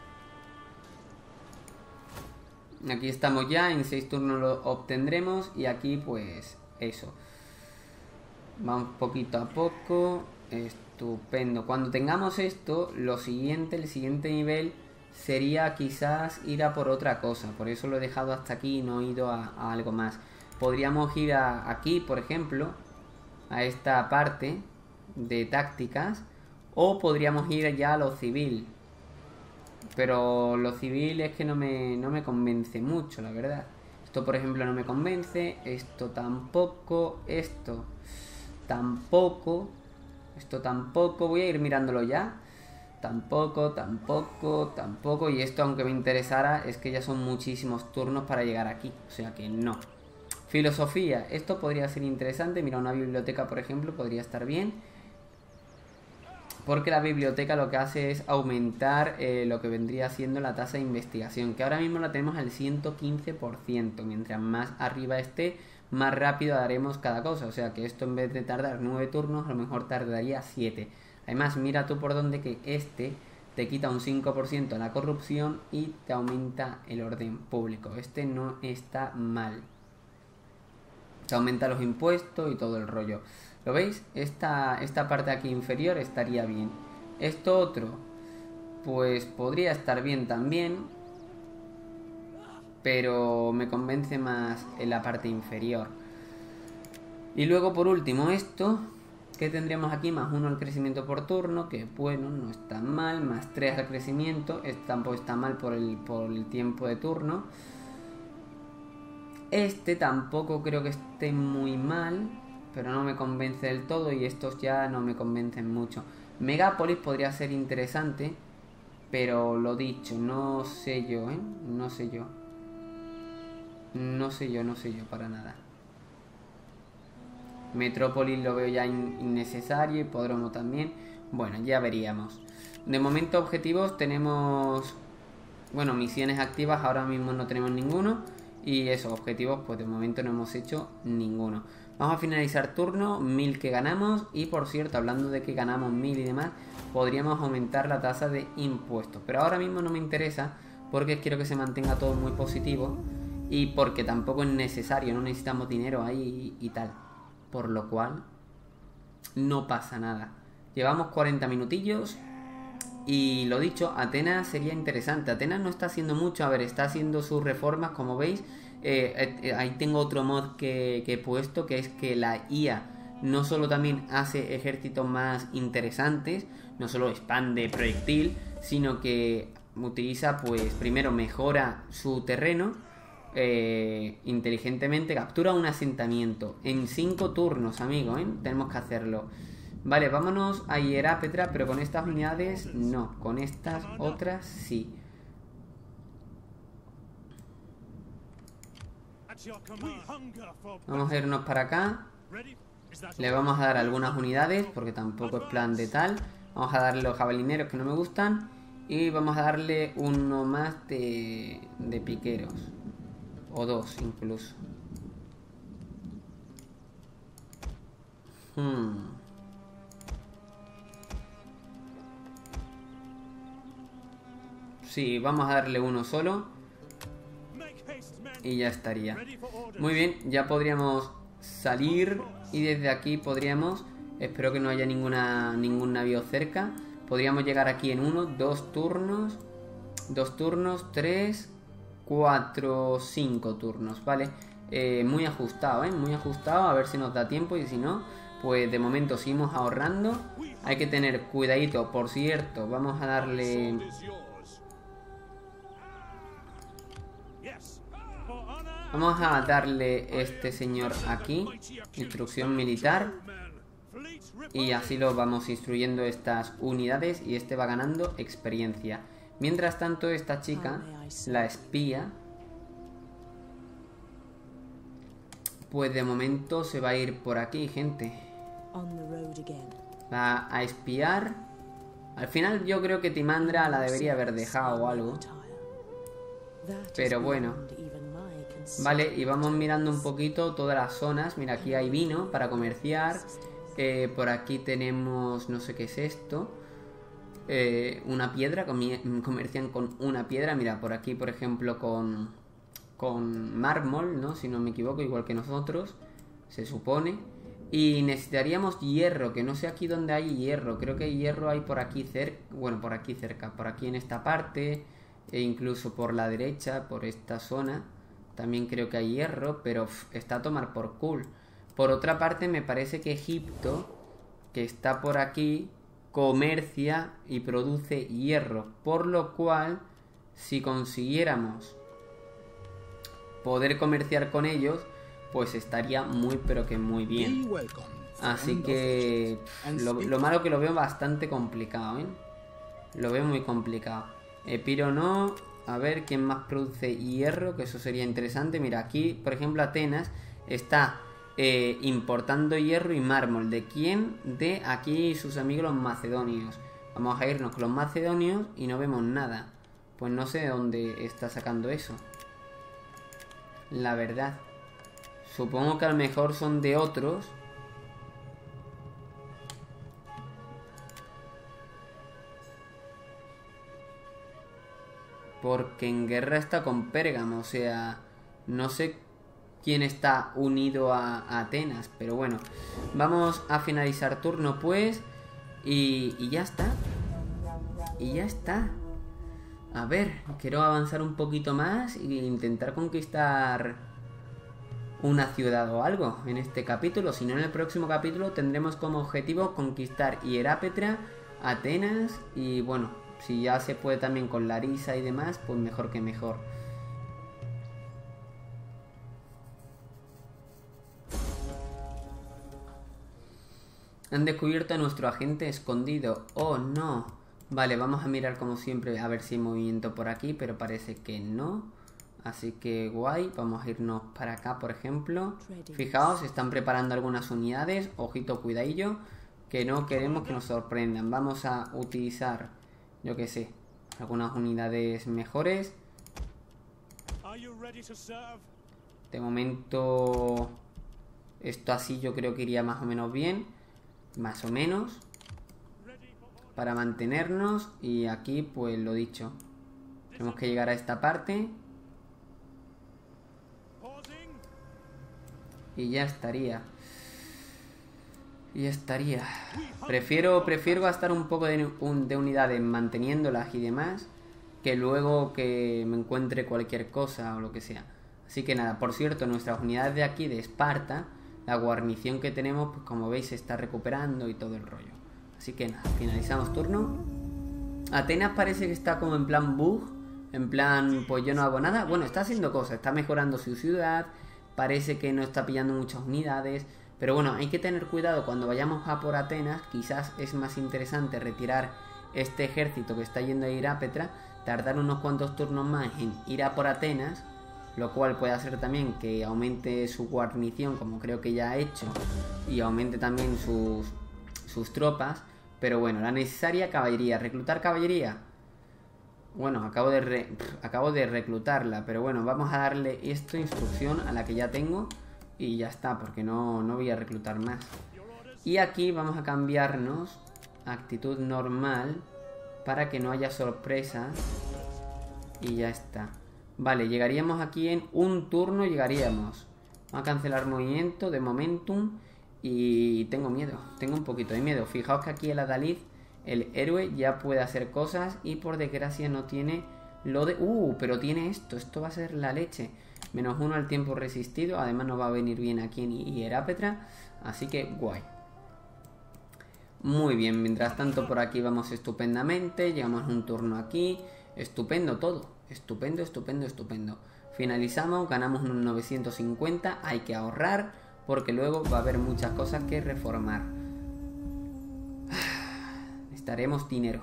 Aquí estamos ya, en seis turnos lo obtendremos. Y aquí pues eso. Vamos poquito a poco. Estupendo. Cuando tengamos esto, lo siguiente, el siguiente nivel sería quizás ir a por otra cosa. Por eso lo he dejado hasta aquí y no he ido a, a algo más. Podríamos ir a, aquí, por ejemplo, a esta parte de tácticas. O podríamos ir ya a lo civil. Pero lo civil es que no me, no me convence mucho, la verdad. Esto, por ejemplo, no me convence. Esto tampoco. Esto tampoco. Esto tampoco. Voy a ir mirándolo ya. Tampoco, tampoco, tampoco. Y esto, aunque me interesara, es que ya son muchísimos turnos para llegar aquí. O sea que no. Filosofía. Esto podría ser interesante. Mira, una biblioteca, por ejemplo, podría estar bien. Porque la biblioteca lo que hace es aumentar eh, lo que vendría siendo la tasa de investigación, que ahora mismo la tenemos al ciento quince por ciento. Mientras más arriba esté, más rápido haremos cada cosa. O sea que esto, en vez de tardar nueve turnos, a lo mejor tardaría siete. Además, mira tú por dónde que este te quita un cinco por ciento la corrupción y te aumenta el orden público. Este no está mal. Te aumenta los impuestos y todo el rollo. ¿Lo veis? Esta, esta parte aquí inferior estaría bien. Esto otro, pues podría estar bien también. Pero me convence más en la parte inferior. Y luego por último esto. ¿Qué tendríamos aquí? Más uno al crecimiento por turno, que bueno, no está mal. Más tres al crecimiento, esto tampoco está mal por el, por el tiempo de turno. Este tampoco creo que esté muy mal, pero no me convence del todo y estos ya no me convencen mucho. Megápolis podría ser interesante, pero lo dicho, no sé yo, ¿eh? No sé yo. No sé yo, no sé yo para nada. Metrópolis lo veo ya in innecesario, Hipódromo también. Bueno, ya veríamos. De momento objetivos tenemos... Bueno, misiones activas ahora mismo no tenemos ninguno. Y esos objetivos pues de momento no hemos hecho ninguno. Vamos a finalizar turno, mil que ganamos. Y por cierto, hablando de que ganamos mil y demás, podríamos aumentar la tasa de impuestos. Pero ahora mismo no me interesa porque quiero que se mantenga todo muy positivo. Y porque tampoco es necesario, no necesitamos dinero ahí y, y tal. Por lo cual, no pasa nada. Llevamos cuarenta minutillos. Y lo dicho, Atenas sería interesante. Atenas no está haciendo mucho. A ver, está haciendo sus reformas, como veis. Eh, eh, ahí tengo otro mod que, que he puesto, que es que la I A no solo también hace ejércitos más interesantes, no solo expande proyectil, sino que utiliza, pues, primero mejora su terreno. Eh, inteligentemente captura un asentamiento en cinco turnos, amigo, ¿eh? Tenemos que hacerlo. Vale, vámonos a Hierápetra, pero con estas unidades no, con estas otras sí. Vamos a irnos para acá. Le vamos a dar algunas unidades porque tampoco es plan de tal. Vamos a darle los jabalineros que no me gustan. Y vamos a darle uno más de, de piqueros. O dos incluso. Hmm. Sí, vamos a darle uno solo. Y ya estaría. Muy bien, ya podríamos salir. Y desde aquí podríamos... Espero que no haya ninguna ningún navío cerca. Podríamos llegar aquí en uno, dos turnos. Dos turnos, tres... cuatro, cinco turnos, ¿vale? Eh, muy ajustado, ¿eh? Muy ajustado, a ver si nos da tiempo y si no, pues de momento seguimos ahorrando. Hay que tener cuidadito, por cierto, vamos a darle... Vamos a darle este señor aquí, instrucción militar. Y así lo vamos instruyendo estas unidades y este va ganando experiencia. Mientras tanto, esta chica, la espía, pues de momento se va a ir por aquí, gente. Va a espiar. Al final yo creo que Timandra la debería haber dejado o algo. Pero bueno. Vale, y vamos mirando un poquito todas las zonas. Mira, aquí hay vino para comerciar. Eh, por aquí tenemos, no sé qué es esto. Eh, una piedra, comercian con una piedra. Mira, por aquí, por ejemplo, con, con mármol, ¿no? Si no me equivoco, igual que nosotros, se supone. Y necesitaríamos hierro, que no sé aquí dónde hay hierro. Creo que hierro hay por aquí cerca. Bueno, por aquí cerca, por aquí en esta parte. E incluso por la derecha, por esta zona. También creo que hay hierro, pero pff, está a tomar por cool. Por otra parte, me parece que Egipto, que está por aquí, comercia y produce hierro. Por lo cual, si consiguiéramos poder comerciar con ellos, pues estaría muy pero que muy bien. Así que lo, lo malo que lo veo bastante complicado, ¿eh? Lo veo muy complicado. Epiro no. A ver quién más produce hierro, que eso sería interesante. Mira, aquí, por ejemplo, Atenas está eh, importando hierro y mármol. ¿De quién? De aquí sus amigos los macedonios. Vamos a irnos con los macedonios y no vemos nada. Pues no sé de dónde está sacando eso, la verdad. Supongo que a lo mejor son de otros. Porque en guerra está con Pérgamo. O sea, no sé quién está unido a, a Atenas. Pero bueno, vamos a finalizar turno pues. Y, y ya está. Y ya está. A ver, quiero avanzar un poquito más e intentar conquistar una ciudad o algo en este capítulo. Si no, en el próximo capítulo tendremos como objetivo conquistar Hierápetra, Atenas y bueno, si ya se puede también con Larisa y demás, pues mejor que mejor. Han descubierto a nuestro agente escondido. Oh no. Vale, vamos a mirar como siempre a ver si hay movimiento por aquí, pero parece que no. Así que guay, vamos a irnos para acá, por ejemplo. Fijaos, están preparando algunas unidades. Ojito, cuidadillo, que no queremos que nos sorprendan. Vamos a utilizar, yo que sé, algunas unidades mejores. De momento, esto así yo creo que iría más o menos bien. Más o menos. Para mantenernos. Y aquí, pues lo dicho. Tenemos que llegar a esta parte. Y ya estaría. Y ya estaría. Prefiero, prefiero gastar un poco de, un, de unidades manteniéndolas y demás, que luego que me encuentre cualquier cosa o lo que sea. Así que nada, por cierto, nuestras unidades de aquí de Esparta, la guarnición que tenemos, pues como veis se está recuperando y todo el rollo. Así que nada, finalizamos turno. Atenas parece que está como en plan bug. En plan, pues yo no hago nada. Bueno, está haciendo cosas, está mejorando su ciudad. Parece que no está pillando muchas unidades. Pero bueno, hay que tener cuidado cuando vayamos a por Atenas. Quizás es más interesante retirar este ejército que está yendo a Hierápetra, tardar unos cuantos turnos más en ir a por Atenas, lo cual puede hacer también que aumente su guarnición, como creo que ya ha hecho, y aumente también sus, sus tropas. Pero bueno, la necesaria caballería. ¿Reclutar caballería? Bueno, acabo de, re, acabo de reclutarla, pero bueno, vamos a darle esta instrucción a la que ya tengo y ya está, porque no, no voy a reclutar más. Y aquí vamos a cambiarnos a actitud normal para que no haya sorpresas y ya está. Vale, llegaríamos aquí en un turno, llegaríamos. Vamos a cancelar movimiento de momentum y tengo miedo, tengo un poquito de miedo. Fijaos que aquí el Adalid, el héroe, ya puede hacer cosas y por desgracia no tiene lo de... Uh, pero tiene esto, esto va a ser la leche. Menos uno al tiempo resistido, además nos va a venir bien aquí en Hierápetra, así que guay. Muy bien, mientras tanto por aquí vamos estupendamente, llegamos un turno aquí, estupendo todo, estupendo, estupendo, estupendo. Finalizamos, ganamos unos novecientos cincuenta, hay que ahorrar porque luego va a haber muchas cosas que reformar. Necesitaremos dinero.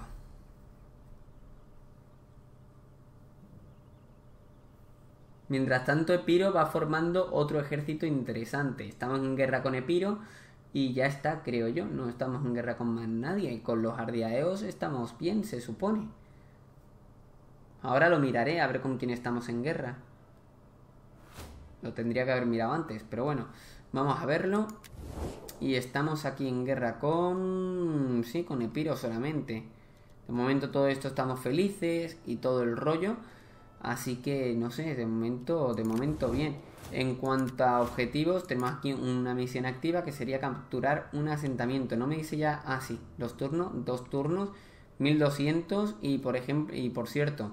Mientras tanto, Epiro va formando otro ejército interesante. Estamos en guerra con Epiro y ya está, creo yo. No estamos en guerra con más nadie. Con los Ardiaeos estamos bien, se supone. Ahora lo miraré a ver con quién estamos en guerra. Lo tendría que haber mirado antes, pero bueno, vamos a verlo. Y estamos aquí en guerra con... sí, con Epiro solamente. De momento todo esto estamos felices y todo el rollo. Así que, no sé, de momento, de momento bien. En cuanto a objetivos, tenemos aquí una misión activa que sería capturar un asentamiento. No me dice ya... ah, sí, dos turnos, dos turnos, mil doscientos y por ejemplo, y por cierto,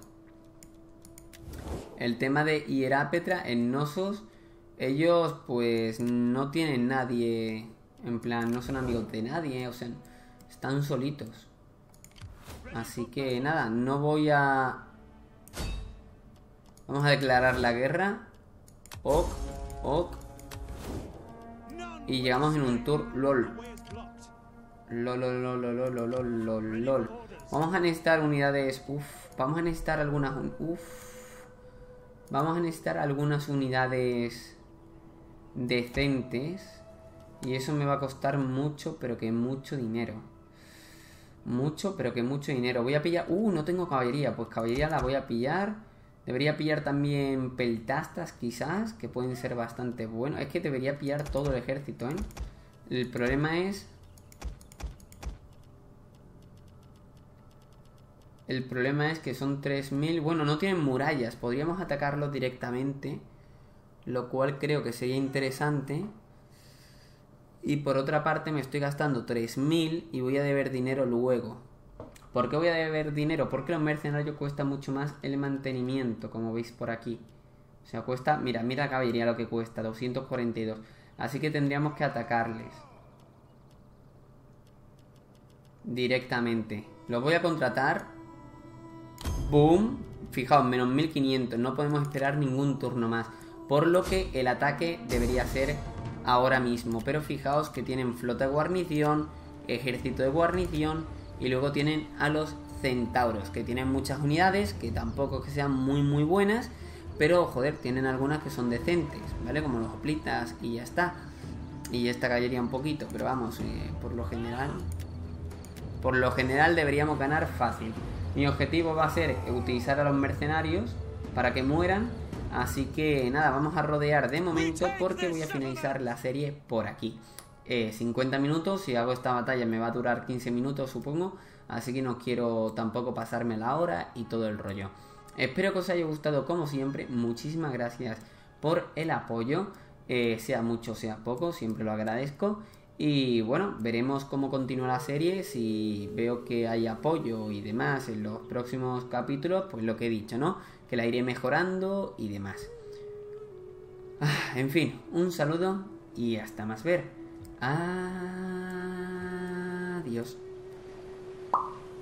el tema de Hierápetra en Knossos, ellos pues no tienen nadie, en plan, no son amigos de nadie, o sea, están solitos. Así que nada, no voy a... vamos a declarar la guerra. Ok, ok. Y llegamos en un tour. LOL. LOL, LOL, LOL, LOL, LOL, LOL, LOL, LOL. Vamos a necesitar unidades. Uf, vamos a necesitar algunas. Uf. Vamos a necesitar algunas unidades decentes. Y eso me va a costar mucho, pero que mucho dinero. Mucho, pero que mucho dinero. Voy a pillar... Uh, no tengo caballería. Pues caballería la voy a pillar. Debería pillar también peltastas quizás, que pueden ser bastante buenos. Es que debería pillar todo el ejército, ¿eh? El problema es... El problema es que son tres mil... Bueno, no tienen murallas. Podríamos atacarlos directamente, lo cual creo que sería interesante. Y por otra parte me estoy gastando tres mil y voy a deber dinero luego. ¿Por qué voy a deber dinero? Porque los mercenarios cuesta mucho más el mantenimiento, como veis por aquí. O sea, cuesta... Mira, mira caballería lo que cuesta, doscientos cuarenta y dos. Así que tendríamos que atacarles directamente. Los voy a contratar. Boom. Fijaos, menos mil quinientos. No podemos esperar ningún turno más. Por lo que el ataque debería ser ahora mismo. Pero fijaos que tienen flota de guarnición, ejército de guarnición, y luego tienen a los centauros, que tienen muchas unidades, que tampoco que sean muy muy buenas, pero joder, tienen algunas que son decentes, ¿vale? Como los hoplitas y ya está. Y esta caballería un poquito, pero vamos, eh, por lo general... Por lo general deberíamos ganar fácil. Mi objetivo va a ser utilizar a los mercenarios para que mueran. Así que nada, vamos a rodear de momento porque voy a finalizar la serie por aquí. Eh, cincuenta minutos, si hago esta batalla me va a durar quince minutos supongo. Así que no quiero tampoco pasarme la hora y todo el rollo. Espero que os haya gustado como siempre. Muchísimas gracias por el apoyo. Eh, sea mucho, sea poco, siempre lo agradezco. Y bueno, veremos cómo continúa la serie. Si veo que hay apoyo y demás en los próximos capítulos, pues lo que he dicho, ¿no? Que la iré mejorando y demás. Ah, en fin, un saludo y hasta más ver. Adiós.